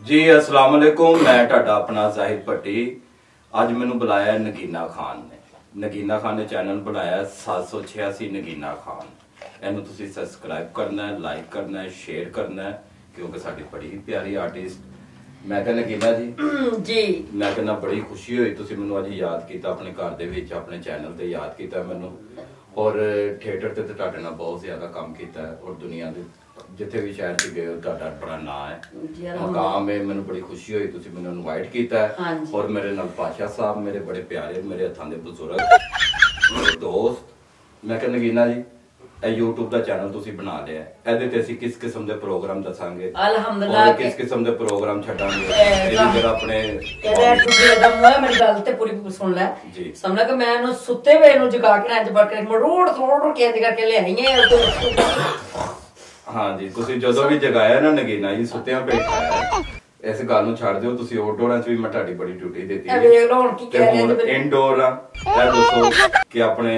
जी अस्सलाम वालेकुम। मैं ਤੁਹਾਡਾ अपना जाहिद भट्टी। ਅੱਜ ਮੈਨੂੰ ਬੁਲਾਇਆ ਨਗੀਨਾ ਖਾਨ ਨੇ। ਨਗੀਨਾ ਖਾਨ ਨੇ ਚੈਨਲ ਬਣਾਇਆ 786 ਨਗੀਨਾ ਖਾਨ। ਇਹਨੂੰ ਤੁਸੀਂ ਸਬਸਕ੍ਰਾਈਬ ਕਰਨਾ ਹੈ, ਲਾਈਕ ਕਰਨਾ ਹੈ, ਸ਼ੇਅਰ ਕਰਨਾ ਹੈ ਕਿਉਂਕਿ ਸਾਡੀ ਬੜੀ ਪਿਆਰੀ ਆਰਟਿਸਟ। ਮੈਂ ਕਹਿੰਦਾ ਨਗੀਨਾ ਜੀ ਮੈਂ ਕਹਿੰਦਾ ਬੜੀ ਖੁਸ਼ੀ ਹੋਈ ਤੁਸੀਂ ਮੈਨੂੰ ਅੱਜ ਯਾਦ ਕੀਤਾ, ਆਪਣੇ ਘਰ ਦੇ ਵਿੱਚ ਆਪਣੇ ਚੈਨਲ ਤੇ ਯਾਦ ਕੀਤਾ ਮੈਨੂੰ। और थिएटर ते ਤੁਹਾਡੇ ਨਾਲ बहुत ज्यादा काम किया है और दुनिया ਦੇ जिथे भी शहर च गए ਤੁਹਾਡਾ बड़ा नाम है, मकाम है। मैंने बड़ी खुशी हुई तुसी मैंने इनवाइट किया है और मेरे नाल पाशा साहब मेरे बड़े प्यारे मेरे हथां दे बुजुर्ग दोस्त। मैं कहना नगीना जी YouTube ਦਾ ਚੈਨਲ ਤੁਸੀਂ ਬਣਾ ਲਿਆ, ਇਹਦੇ ਤੇ ਅਸੀਂ ਕਿਸ ਕਿਸਮ ਦੇ ਪ੍ਰੋਗਰਾਮ ਦੱਸਾਂਗੇ ਅਲਹਮਦੁਲਿਲਾ, ਕਿਸ ਕਿਸਮ ਦੇ ਪ੍ਰੋਗਰਾਮ ਛੱਡਾਂਗੇ। ਇਹਦੇ ਜਿਹੜਾ ਆਪਣੇ ਇਹਦੇ ਟੁੱਟੇ ਦਾ ਮੂੰਹ ਹੈ, ਮੇਰੀ ਗੱਲ ਤੇ ਪੂਰੀ ਸੁਣ ਲੈ ਜੀ। ਸਮਝ ਕਿ ਮੈਂ ਇਹਨੂੰ ਸੁੱਤੇ ਵੇ ਨੂੰ ਜਗਾ ਕੇ ਨਾ ਜਬਰ ਕੇ ਮਰੋੜ ਕੇ ਜਗਾ ਕੇ ਲਿਆਈਏ। ਹਾਂ ਜੀ ਤੁਸੀਂ ਜਦੋਂ ਵੀ ਜਗਾਇਆ ਨਾ ਨਗੀਨਾ ਜੀ ਸੁੱਤਿਆਂ ਬੈਠਾ ਇਸ ਗੱਲ ਨੂੰ ਛੱਡ ਦਿਓ। ਤੁਸੀਂ ਆਊਟਡੋਰਾਂ 'ਚ ਵੀ ਮੈਂ ਤੁਹਾਡੀ ਬੜੀ ਡਿਊਟੀ ਦਿੱਤੀ ਹੈ ਤੇ ਹੁਣ ਇਨਡੋਰ ਆ। ਇਹ ਦੱਸੋ ਕਿ ਆਪਣੇ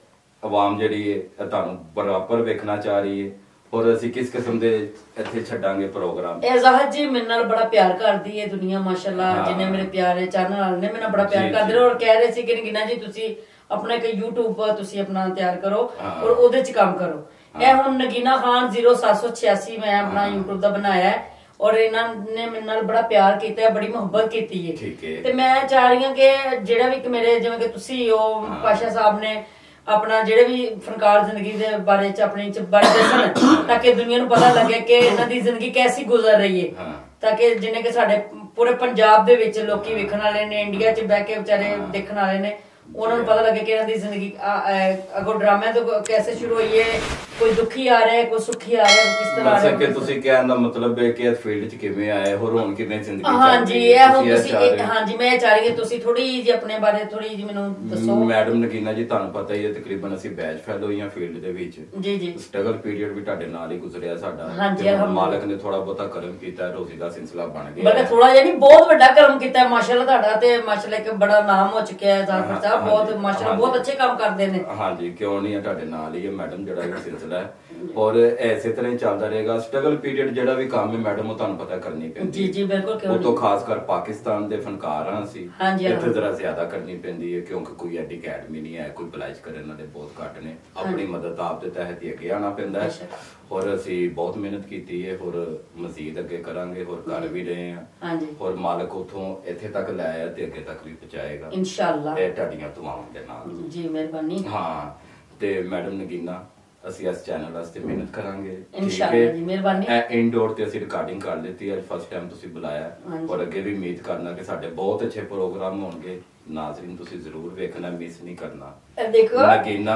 ਆਵਾਮ ਜਿਹੜੀ ਹੈ ਤੁਹਾਨੂੰ ਬਰਾਬਰ ਵੇਖਣਾ ਚਾਹ ਰਹੀ ਹੈ ਔਰ ਅਸੀਂ ਕਿਸ ਕਿਸਮ ਦੇ ਇੱਥੇ ਛੱਡਾਂਗੇ ਪ੍ਰੋਗਰਾਮ। ਇਹ ਜ਼ਾਹਦ ਜੀ ਮੇਰੇ ਨਾਲ ਬੜਾ ਪਿਆਰ ਕਰਦੀ ਹੈ ਦੁਨੀਆ ਮਾਸ਼ਾਅੱਲਾ, ਜਿੰਨੇ ਮੇਰੇ ਪਿਆਰੇ ਚੈਨਲ ਵਾਲੇ ਨੇ ਮੇਰੇ ਨਾਲ ਬੜਾ ਪਿਆਰ ਕਰਦੇ ਨੇ ਔਰ ਕਹਿ ਰਹੇ ਸੀ ਕਿ ਨਗੀਨਾ ਜੀ ਤੁਸੀਂ ਆਪਣਾ ਇੱਕ YouTube ਤੁਸੀਂ ਆਪਣਾ ਤਿਆਰ ਕਰੋ ਔਰ ਉਹਦੇ 'ਚ ਕੰਮ ਕਰੋ। ਇਹ ਹੁਣ ਨਗੀਨਾ ਖਾਨ 0786 ਮੈਂ ਆਪਣਾ YouTube ਦਾ ਬਣਾਇਆ ਹੈ ਔਰ ਇਹਨਾਂ ਨੇ ਮੇਰੇ ਨਾਲ ਬੜਾ ਪਿਆਰ ਕੀਤਾ ਹੈ, ਬੜੀ ਮੁਹੱਬਤ ਕੀਤੀ ਹੈ ਤੇ ਮੈਂ ਚਾਹ ਰਹੀ ਹਾਂ ਕਿ ਜਿਹੜਾ ਵੀ ਮੇਰੇ ਜਿਵੇਂ ਕਿ ਤੁਸੀਂ ਉਹ ਪਾਸ਼ਾ ਸਾਹਿਬ ਨੇ ਆਪਣਾ ਜਿਹੜੇ ਵੀ ਫਨਕਾਰ ਜ਼ਿੰਦਗੀ ਦੇ ਬਾਰੇ ਚ ਆਪਣੀ ਬਾਰੇ ਦੱਸਣ ਤਾਂ ਕਿ ਦੁਨੀਆ ਨੂੰ ਪਤਾ ਲੱਗੇ ਕਿ ਇਹਨਾਂ ਦੀ ਜ਼ਿੰਦਗੀ ਕੈਸੀ ਗੁਜ਼ਰ ਰਹੀ ਹੈ, ਤਾਂ ਕਿ ਜਿੰਨੇ ਕਿ ਸਾਡੇ ਪੂਰੇ ਪੰਜਾਬ ਦੇ ਵਿੱਚ ਲੋਕੀ ਵੇਖਣ ਵਾਲੇ ਨੇ, ਇੰਡੀਆ ਚ ਬਹਿ ਕੇ ਵਿਚਾਰੇ ਦੇਖਣ ਵਾਲੇ ਨੇ, ਉਹਨਾਂ ਨੂੰ ਪਤਾ ਲੱਗੇ ਕਿ ਇਹਨਾਂ ਦੀ ਜ਼ਿੰਦਗੀ ਅਗੋ ਡਰਾਮੇ ਤੋਂ ਕੈਸੇ ਸ਼ੁਰੂ ਹੋਈ ਹੈ, ਕੋਈ ਦੁਖੀ ਆ ਰਿਹਾ ਹੈ, ਕੋਈ ਸੁਖੀ ਆ ਰਿਹਾ ਹੈ, ਕਿਸ ਤਰ੍ਹਾਂ ਆ ਰਿਹਾ ਹੈ। ਤੁਸੀਂ ਕਹਿਣ ਦਾ ਮਤਲਬ ਹੈ ਕਿ ਇਸ ਫੀਲਡ 'ਚ ਕਿਵੇਂ ਆਏ ਹੋ, ਹੁਣ ਕਿਵੇਂ ਜ਼ਿੰਦਗੀ ਚੱਲ ਰਹੀ ਹੈ। ਹਾਂਜੀ ਇਹ ਹੁਣ ਤੁਸੀਂ ਹਾਂਜੀ ਮੈਂ ਚਾਹ ਰਹੀ ਹਾਂ ਤੁਸੀਂ ਥੋੜੀ ਜਿਹੀ ਆਪਣੇ ਬਾਰੇ ਥੋੜੀ ਜਿਹੀ ਮੈਨੂੰ ਦੱਸੋ। ਮੈਡਮ ਨਗੀਨਾ ਜੀ ਤੁਹਾਨੂੰ ਪਤਾ ਹੀ ਹੈ ਤਕਰੀਬਨ ਅਸੀਂ ਬੈਚ ਫੈਲੋ ਹੋਈਆਂ ਫੀਲਡ ਦੇ ਵਿੱਚ। ਜੀ ਸਟਰਗਲ ਪੀਰੀਅਡ ਵੀ ਤੁਹਾਡੇ ਨਾਲ ਹੀ ਗੁਜ਼ਰਿਆ ਸਾਡਾ। ਮਾਲਕ ਨੇ ਥੋੜਾ ਬਹੁਤਾ ਕਰਮ ਕੀਤਾ, ਰੋਜ਼ੀ ਦਾ ਸਿਲਸਿਲਾ ਬਣ ਗਿਆ। ਬਲਕਿ ਥੋੜਾ ਜਿਹਾ ਨਹੀਂ ਬਹੁਤ ਵੱਡਾ ਕਰਮ ਕੀਤਾ ਮਾਸ਼ਾਅੱਲਾ ਤੁਹਾਡਾ ਤੇ ਮਾਸ਼ਾਅੱਲਾ ਇੱਕ ਬੜਾ ਨਾਮ ਹੋ ਚੁੱਕਿਆ ਹੈ ਜ਼ਾਹਰ ਸਾਹਿਬ, ਬਹੁਤ ਮਾਸ਼ਾਅੱਲਾ ਬਹੁਤ ਅੱਛੇ ਕੰਮ ਕਰਦੇ ਨੇ। ਹਾਂਜੀ ਕਿਉਂ ਨਹੀਂ ਹੈ, ਤੁਹਾਡੇ ਨਾਲ ਹੀ ਹੈ ਮੈਡਮ ਜਿਹੜਾ ਇਹ ਸਿਲਸਿਲਾ ਹੈ ਔਰ ਐਸੇ ਤਰ੍ਹਾਂ ਹੀ ਚੱਲਦਾ ਰਹੇਗਾ। ਸਟਰਗਲ ਪੀਰੀਅਡ ਜਿਹੜਾ ਵੀ ਕੰਮ ਹੈ ਮੈਡਮ ਉਹ ਤੁਹਾਨੂੰ ਪਤਾ ਕਰਨੀ ਪੈਂਦੀ ਹੈ। ਜੀ ਬਿਲਕੁਲ ਕਿਉਂ ਨਹੀਂ, ਉਹ ਤੋਂ ਖਾਸ ਕਰ ਪਾਕਿਸਤਾਨ ਦੇ ਫਨਕਾਰ ਹਾਂ ਅਸੀਂ ਇੱਥੇ ਜ਼ਰਾ ਜ਼ਿਆਦਾ ਕਰਨੀ ਪੈਂਦੀ ਹੈ ਕਿਉਂਕਿ ਕੋਈ ਐਡੀ ਅਕੈਡਮੀ ਨਹੀਂ ਹੈ, ਕੋਈ ਬਲਾਈਜ ਕਰਨ ਵਾਲੇ ਬਹੁਤ ਘੱਟ ਨੇ। ਆਪਣੀ ਮਦਦ ਆਪ ਦੇ ਤਹਿਤ ਹੀ ਅੱਗੇ ਆਉਣਾ ਪੈਂਦਾ ਹੈ ਔਰ ਅਸੀਂ ਬਹੁਤ ਮਿਹਨਤ ਕੀਤੀ ਹੈ ਔਰ ਮਜ਼ੀਦ ਅੱਗੇ ਕਰਾਂਗੇ ਔਰ ਕਰ ਵੀ ਰਹੇ ਹਾਂ ਔਰ ਮਾਲਕ ਉਥੋਂ ਇੱਥੇ ਤੱਕ ਲੈ ਆਇਆ ਤੇ ਅੱਗੇ ਤੱਕ ਵੀ ਪਹੁੰਚਾਏਗਾ ਇਨਸ਼ਾਅੱਲਾ। ਇਹ ਤੁਹਾਡੀਆਂ ਦੁਆਵਾਂ ਦੇ ਨਾਲ ਜੀ ਮਿਹਰਬਾਨੀ। ਹਾਂ ਤੇ ਮੈਡਮ ਨਗੀਨਾ ਅਸੀਂ ਇਸ ਚੈਨਲ ਵਾਸਤੇ ਮਿਹਨਤ ਕਰਾਂਗੇ ਇਨਸ਼ਾਅੱਲਾ ਜੀ ਮਿਹਰਬਾਨੀ। ਇਨਡੋਰ ਤੇ ਅਸੀਂ ਰਿਕਾਰਡਿੰਗ ਕਰ ਦਿੱਤੀ ਅੱਜ ਫਸਟ ਟਾਈਮ ਤੁਸੀਂ ਬੁਲਾਇਆ ਔਰ ਅੱਗੇ ਵੀ ਉਮੀਦ ਕਰਨਾ ਕਿ ਸਾਡੇ ਬਹੁਤ ਅੱਛੇ ਪ੍ਰੋਗਰਾਮ ਹੋਣਗੇ। ਨਾਜ਼ਰੀਨ ਤੁਸੀਂ ਜ਼ਰੂਰ ਵੇਖਣਾ, ਮਿਸ ਨਹੀਂ ਕਰਨਾ। ਦੇਖੋ ਨਗੀਨਾ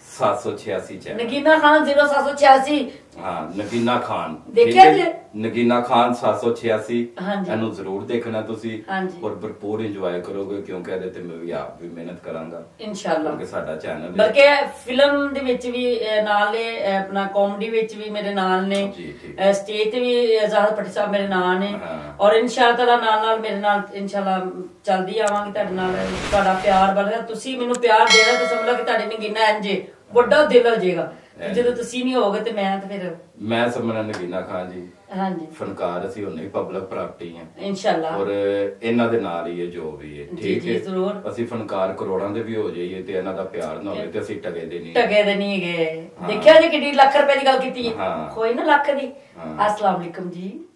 786 ਚੈਨਲ ਨਗੀਨਾ ਖਾਨ 0786 ਹਾਂ ਨਗੀਨਾ ਖਾਨ ਦੇਖਿਆ ਜੀ ਨਗੀਨਾ ਖਾਨ 786 ਇਹਨੂੰ ਜ਼ਰੂਰ ਦੇਖਣਾ ਤੁਸੀਂ ਔਰ ਭਰਪੂਰ ਇੰਜੋਏ ਕਰੋਗੇ ਕਿਉਂਕਿ ਇਹਦੇ ਤੇ ਮੈਂ ਵੀ ਆਪ ਵੀ ਮਿਹਨਤ ਕਰਾਂਗਾ ਇਨਸ਼ਾਅੱਲਾ ਕਿ ਸਾਡਾ ਚੈਨਲ ਬਲਕਿ ਫਿਲਮ ਦੇ ਵਿੱਚ ਵੀ ਨਾਲ ਨੇ, ਆਪਣਾ ਕਾਮੇਡੀ ਵਿੱਚ ਵੀ ਮੇਰੇ ਨਾਲ ਨੇ, ਸਟੇਜ ਤੇ ਵੀ ਜ਼ਾਹਦ ਭੱਟੀ ਸਾਹਿਬ ਮੇਰੇ ਨਾਲ ਨੇ ਔਰ ਇਨਸ਼ਾਅੱਲਾ ਤਾਲਾ ਨਾਲ ਮੇਰੇ ਨਾਲ ਇਨਸ਼ਾਅੱਲਾ ਚਲਦੀ ਆਵਾਂਗੀ ਤੁਹਾਡੇ ਨਾਲ। ਤੁਹਾਡਾ ਪਿਆਰ ਬਲਕਿ ਤੁਸੀਂ ਮੈਨੂੰ ਪਿਆਰ ਦੇਣਾ ਤੇ ਸਮਝ ਲਓ ਕਿ ਤੁਹਾਡੀ ਨਗੀਨਾ ਇੰਜ ਵੱਡਾ ਦਿਲ ਹੋ ਜਾਏਗਾ। ਜਦੋਂ ਤੁਸੀਂ ਨਹੀਂ ਹੋਗੇ ਤੇ ਮੈਂ ਤੇ ਫਿਰ ਮੈਂ ਸਮਝਣਾ ਨਗੀਨਾ ਖਾਨ ਜੀ ਹਾਂਜੀ ਫਨਕਾਰ ਅਸੀਂ ਉਹਨੇ ਪਬਲਿਕ ਪ੍ਰਾਪਰਟੀ ਹੈ ਇਨਸ਼ਾਅੱਲਾ ਔਰ ਇਹਨਾਂ ਦੇ ਨਾਲ ਹੀ ਹੈ ਜੋ ਵੀ ਹੈ ਠੀਕ ਹੈ ਜ਼ਰੂਰ। ਅਸੀਂ ਫਨਕਾਰ ਕਰੋੜਾਂ ਦੇ ਵੀ ਹੋ ਜਾਈਏ ਤੇ ਇਹਨਾਂ ਦਾ ਪਿਆਰ ਨਾ ਹੋਵੇ ਤੇ ਅਸੀਂ ਟਕੇ ਦੇ ਨਹੀਂ ਹੈਗੇ। ਦੇਖਿਆ ਜੀ ਕਿੰਨੀ ਲੱਖ ਰੁਪਏ ਦੀ ਗੱਲ ਕੀਤੀ ਹੈ, ਕੋਈ ਨਾ ਲੱਖ ਦੀ। अस्सलाम वालेकुम जी।